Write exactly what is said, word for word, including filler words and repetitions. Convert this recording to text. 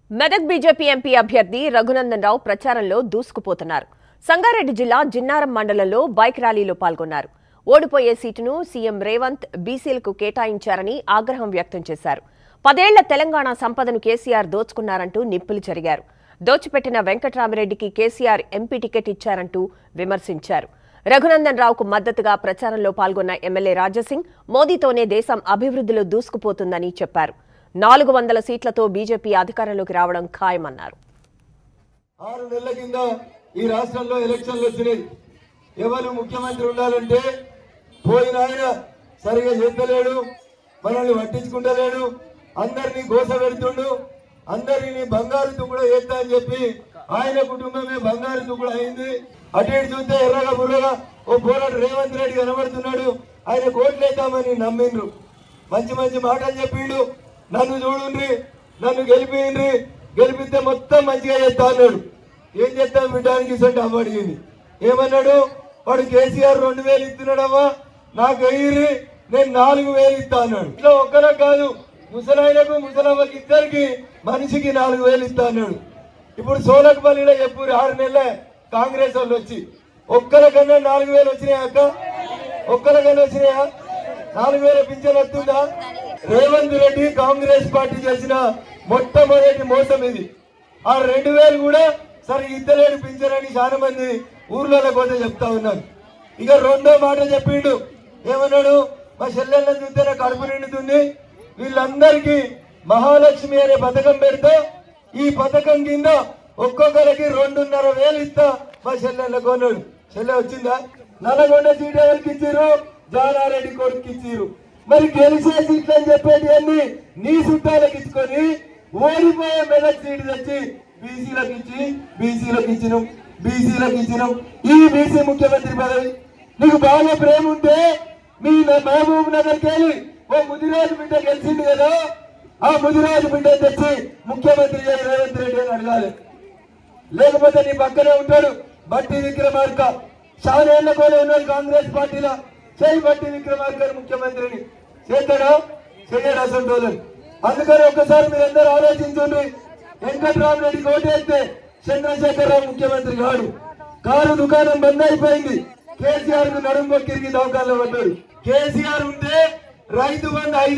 Medak BJP MP అభ్యర్థి రఘునందన్ రావు ప్రచారంలో దూసుకుపోతున్నారు. సంగారెడ్డి జిల్లా జిన్నారం మండలంలో బైక్ ర్యాలీలో పాల్గొన్నారు. ఓడిపోయే సీటును సీఎం రేవంత్ బీసీలకు కేటాయించారని ఆగ్రహం వ్యక్తం చేశారు. పదేళ్ల తెలంగాణ సంపదను కేసీఆర్ దోచుకున్నారంటూ నిప్పులు చెరిగారు. దోచిపెట్టిన వెంకట్రామిరెడ్డికి కేసీఆర్ ఎంపీ టికెట్ ఇచ్చారంటూ విమర్శించారు. రఘునందన్ రావుకు మద్దతుగా ప్రచారంలో పాల్గొన్న ఎమ్మెల్యే రాజాసింగ్ మోదీతోనే దేశం అభివృద్ధిలో దూసుకుపోతుందని చెప్పారు. నాలుగు వందల సీట్లతో బీజేపీ అధికారంలోకి రావడం ఖాయమన్నారు. ఆరు నెలల కింద ఈ రాష్ట్రంలో ఎలక్షన్లు వచ్చినాయి. ఎవరు ముఖ్యమంత్రి ఉండాలంటే పోయిన ఆయన సరిగా చేస్తలేడు, మనల్ని పట్టించుకుంటలేడు, అందరినీ గోస పెడుతుండు, అందరినీ బంగారు తుక్కుడు చేస్తా అని చెప్పి ఆయన కుటుంబమే బంగారు తుక్కుడు అయింది. అటు ఇటు చూస్తే ఎర్రగా బుర్రగా ఓ పోరాడు రేవంత్ రెడ్డి కనబడుతున్నాడు. ఆయన కోట్లేద్దామని నమ్మిండ్రు, మంచి మంచి మాటలు చెప్పిండు. నన్ను చూడండి, నన్ను గెలిపిండ్రి, గెలిపిస్తే మొత్తం మంచిగా చేస్తా అన్నాడు. ఏం చేస్తాం బిడ్డానికి ఇసంటే అమ్మడిగింది. ఏమన్నాడు వాడు కేసీఆర్ రెండు వేలు ఇస్తున్నాడమ్మా, నాకు వెయ్యి, నేను నాలుగు వేలు ఇస్తా అన్నాడు. ఇట్లా ఒక్కరే కాదు, ముసలాయనకు ముసలమ్మకి ఇద్దరికి మనిషికి నాలుగు వేలు ఇస్తా అన్నాడు. ఇప్పుడు సోలకపల్లిలో చెప్పు ఆరు నెలలే కాంగ్రెస్ వాళ్ళు వచ్చి ఒక్కరికన్నా నాలుగు వేలు వచ్చినాయా అక్క? ఒక్కరికన్నా వచ్చినాయా? నాలుగు వేల పింఛన్ వస్తుందా? రేవంత్ రెడ్డి కాంగ్రెస్ పార్టీ చేసిన మొట్టమొదటి మోసం ఇది. ఆ రెండు వేలు కూడా సరే ఇద్దరేడు పింఛనని చాలా మంది ఊర్లలో పోతే చెప్తా ఉన్నారు. ఇక రెండో మాట చెప్పిండు, ఏమన్నాడు, మా చెల్లెళ్ళని చూస్తే నాకు కడుపు నిండుతుంది, వీళ్ళందరికీ మహాలక్ష్మి అనే పథకం పెడితే ఈ పథకం కింద ఒక్కొక్కరికి రెండున్నర వేలు ఇస్తా మా చెల్లెళ్ళకు అన్నాడు. చెల్లె వచ్చిందా? నల్లగొండ సీట్ ఎవరికి ఇచ్చిర్రు? జానారెడ్డి కొడుకు ఇచ్చిర్రు. మరి గెలిచే సీట్లు అని చెప్పేది అన్ని నీ చుట్టాలకు ఇచ్చుకొని ఓడిపోయే మెదక్ సీటు తెచ్చి బీసీలకు ఇచ్చి బీసీలకు ఇచ్చినాం బీసీలకు ఇచ్చినాం ఈ బీసీ ముఖ్యమంత్రి పదవి నీకు బాగా ప్రేమ ఉంటే మీ మహబూబ్ నగర్కి వెళ్ళి ఓ ముదిరాజు బిడ్డ గెలిచింది కదా, ఆ ముదిరాజు బిడ్డ తెచ్చి ముఖ్యమంత్రి రేవంత్ రెడ్డి అని అడగాలి. లేకపోతే నీ పక్కనే ఉంటాడు బట్టి విక్రమార్క, చాలా ఏళ్ల కూడా ఉన్నాడు కాంగ్రెస్ పార్టీలో, చేయి బట్టి విక్రమార్క ముఖ్యమంత్రిని చేస్తాడా? చేయడు అసలు. అందుకని ఒక్కసారి మీరందరూ ఆలోచించండి. వెంకట్రామిరెడ్డికి ఓటేస్తే చంద్రశేఖరరావు ముఖ్యమంత్రి కాడు. కారు దుకాణం బంద్ అయిపోయింది, కేసీఆర్ కు నడుము కిరిగి దవకాల్లో పడ్డాడు. కేసీఆర్ ఉంటే రైతు బంధు